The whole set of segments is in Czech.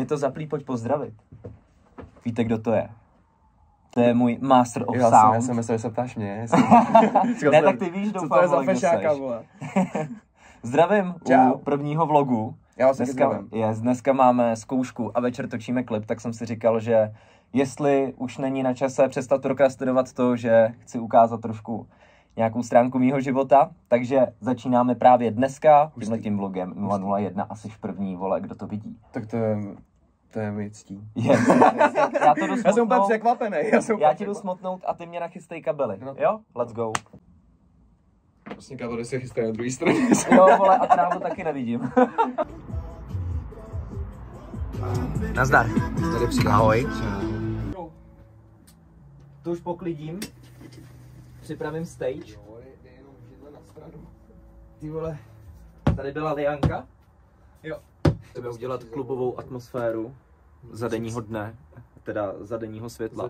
Je to zaplý, pojď pozdravit. Víte, kdo to je? To je můj master of sound. Já jsem myslel, že se ptáš mě. Ne, tak ty víš, doufám, co to je za fešáka, vole. Zdravím u prvního vlogu. Já vás zdravím. Dneska máme zkoušku a večer točíme klip, tak jsem si říkal, že jestli už není na čase přestat prokrastinovat to, že chci ukázat trošku nějakou stránku mýho života, takže začínáme právě dneska tímhletím vlogem 001, asi první, vole, kdo to vidí. Tak to je mi ctí. Já jsem úplně překvapený. Já ti jdu smotnout a ty mě nachystej kabely. No. Jo? Let's go. Vlastně kabely se chystají na druhé straně. Jo, vole, a trávu taky nevidím. Nazdar. Tady přijde. Ahoj. To už poklidím. Připravím stage. Ty vole, tady byla lianka. Jo. Chceme udělat klubovou atmosféru za denního dne, teda za denního světla.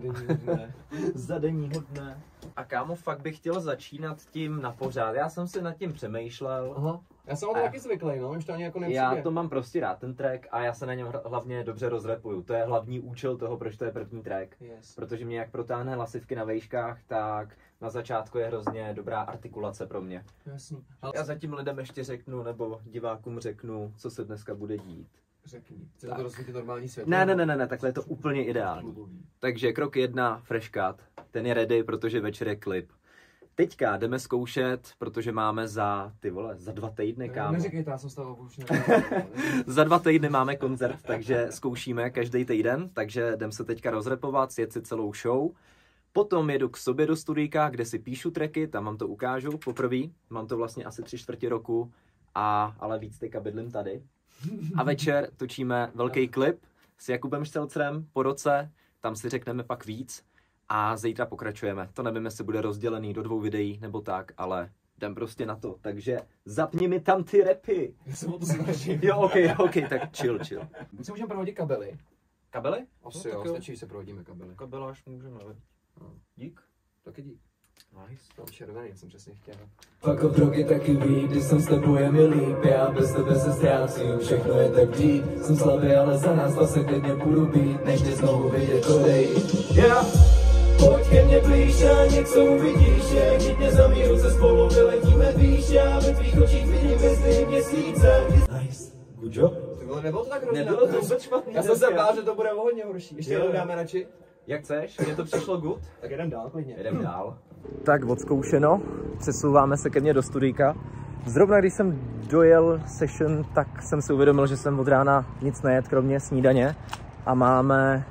Za denního dne. A kámo, fakt bych chtěl začínat tím na pořád. Já jsem si nad tím přemýšlel. Aha. Já jsem o to taky zvyklý, no, už to ani jako nepřijde. Já to mám prostě rád, ten track, a já se na něm hlavně dobře rozrepuju. To je hlavní účel toho, proč to je první track. Yes. Protože mě jak protáhne hlasivky na vejškách, tak na začátku je hrozně dobrá artikulace pro mě. Jasný. Já zatím lidem ještě řeknu, nebo divákům řeknu, co se dneska bude dít. Řekni. Chceš to rozsvítit normální svět? Ne, takhle je to úplně ideální. Takže krok 1, fresh cut. Ten je ready, protože večer je klip. Teďka jdeme zkoušet, protože máme za 2 týdny, kámo. Neříkejte, já jsem z toho obušený. Za 2 týdny máme koncert, takže zkoušíme každý týden, takže jdem se teďka rozrepovat, sjet si celou show. Potom jedu k sobě do studijka, kde si píšu tracky, tam vám to ukážu poprvé. Mám to vlastně asi 3/4 roku, ale víc teďka bydlím tady. A večer točíme velký klip s Jakubem Štelcrem po roce, tam si řekneme pak víc. A zítra pokračujeme. To nevím, jestli bude rozdělený do 2 videí nebo tak, ale jdem prostě na to. Takže zapni mi tam ty rapy. Já jsem o to snažím. Jo, ok, tak chill. Buď si můžeme provodit kabely. Kabely? Asi jo, stačí, se provodíme kabely. Kabeláž můžeme, no. Dík. Taky dík. Nice. Tam červený, jsem přesně chtěl. Pak obrok je taky ví, když jsem s tebou je mi líp, já bez tebe se ztrácím, všechno je tak deep. Jsem slabý, ale za nás zase klidně půjdu být, než tě znovu vidět odejít. Yeah. Pojď ke mně blíž a něco uvidíš, jak chytně za míru se spolu vyletíme výš, já ve tvých očích vidím hvězdy měsíce. Nice, good job. Ty vole, nebylo to tak hrozně. Nebylo to vůbec špatný. Já jsem se bál, že to bude o hodně horší. Ještě jednou dáme radši. Jak chceš? Mně to přišlo good? Tak jdem dál, klidně. Jdem dál. Tak odzkoušeno, přesouváme se ke mně do studijka. Zrovna když jsem dojel session, tak jsem si uvědomil, že jsem od rána nic nejedl, kromě snídaně. A máme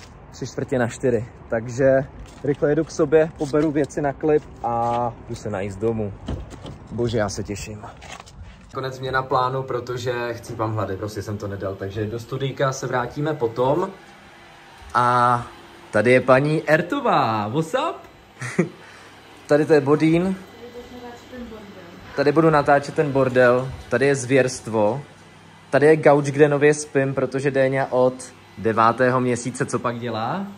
3/4 na 4. Takže rychle jedu k sobě, poberu věci na klip a jdu se najíst domů. Bože, já se těším. Konec mě na plánu, protože chcípám hlady, prostě jsem to nedal. Takže do studijka se vrátíme potom. A tady je paní Ertová. What's up? Tady to je Bodín. Tady budu natáčet ten bordel. Tady je zvěrstvo. Tady je gauč, kde nově spím, protože Déňa od 9. měsíce co pak dělá?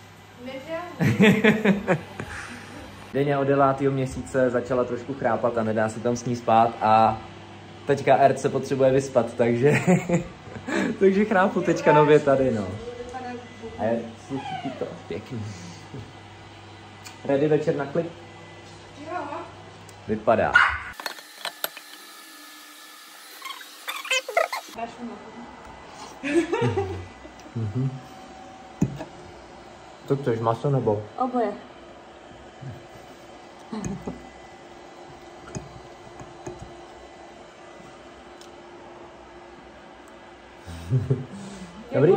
Déňa od 9. měsíce začala trošku chrápat a nedá se tam s ní spát a teďka Ert se potřebuje vyspat, takže takže chrápu teďka nově tady, no. A je, sluší to pěkný. Ready večer na klip? Jo. Vypadá. Co chceš, maso nebo? Oboje. Dobrý?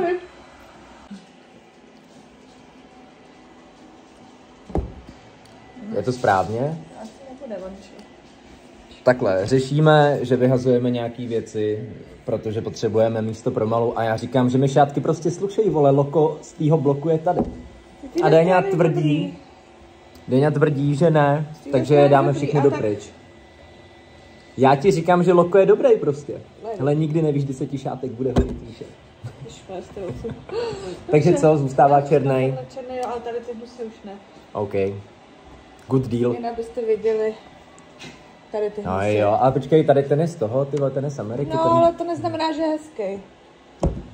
Je to správně? Asi nebude vončí. Takhle, řešíme, že vyhazujeme nějaký věci, protože potřebujeme místo pro malou a já říkám, že mi šátky prostě slušejí, vole, loko z tého bloku je tady. A Déňa tvrdí, že ne, takže je dáme všechny dopryč. Já ti říkám, že loko je dobrý prostě. Ale nikdy nevíš, kdy se ti šátek bude hodit, víš. Takže co, zůstává černej? Černej, ale tady ty husy už ne. OK. Good deal. Jen abyste viděli tady ty husy. No jo, ale počkej, tady ten je z toho, ty vole, ten je z Ameriky. No, ale to neznamená, že je hezký.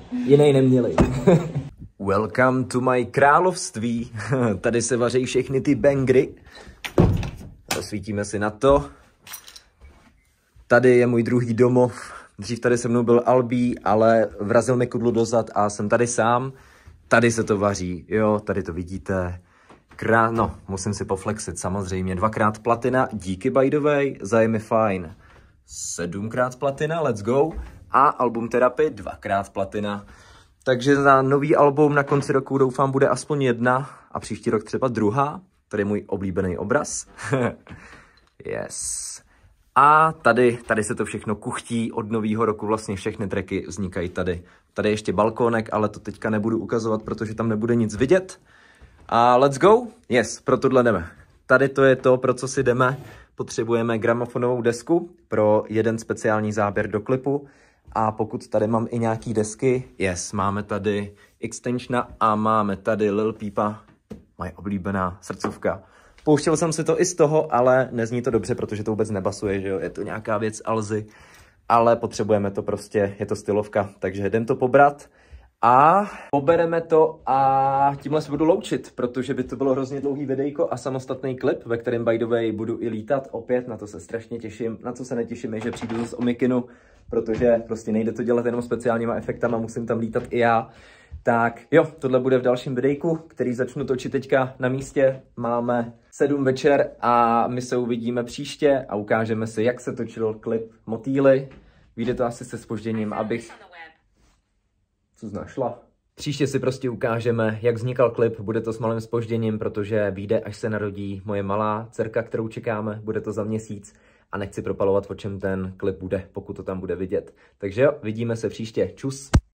Jinej neměli. Welcome to my království. Tady se vaří všechny ty bangry. Rozsvítíme si na to. Tady je můj druhý domov. Dřív tady se mnou byl Albí, ale vrazil mi kudlu dozad a jsem tady sám. Tady se to vaří, jo, tady to vidíte. No, musím si poflexit, samozřejmě. 2x platina, díky by the way, za je mi fajn. 7x platina, let's go. A album Therapy, 2x platina. Takže na nový album na konci roku doufám bude aspoň 1 a příští rok třeba 2. Tady je můj oblíbený obraz. Yes. A tady se to všechno kuchtí, od nového roku vlastně všechny tracky vznikají tady. Tady je ještě balkónek, ale to teďka nebudu ukazovat, protože tam nebude nic vidět. A let's go? Yes, pro tohle jdeme. Tady to je to, pro co si jdeme. Potřebujeme gramofonovou desku pro jeden speciální záběr do klipu. A pokud tady mám i nějaký desky, yes, máme tady Extensiona a máme tady Lil Peepa, moje oblíbená srdcovka. Pouštěl jsem si to i z toho, ale nezní to dobře, protože to vůbec nebasuje, že jo, je to nějaká věc Alzy, ale potřebujeme to prostě, je to stylovka, takže jdem to pobrat a pobereme to a tímhle se budu loučit, protože by to bylo hrozně dlouhý videjko a samostatný klip, ve kterém by the way budu i lítat opět, na to se strašně těším, na co se netěším je, že přijdu z Omikinu, protože prostě nejde to dělat jenom speciálníma efektama, musím tam lítat i já. Tak jo, tohle bude v dalším videjku, který začnu točit teďka na místě. Máme 7 večer a my se uvidíme příště a ukážeme si, jak se točil klip Motýly. Vyjde to asi se zpožděním, abych... Co znašla? Příště si prostě ukážeme, jak vznikal klip, bude to s malým zpožděním, protože vyjde, až se narodí moje malá dcerka, kterou čekáme, bude to za měsíc a nechci propalovat, o čem ten klip bude, pokud to tam bude vidět. Takže jo, vidíme se příště, čus!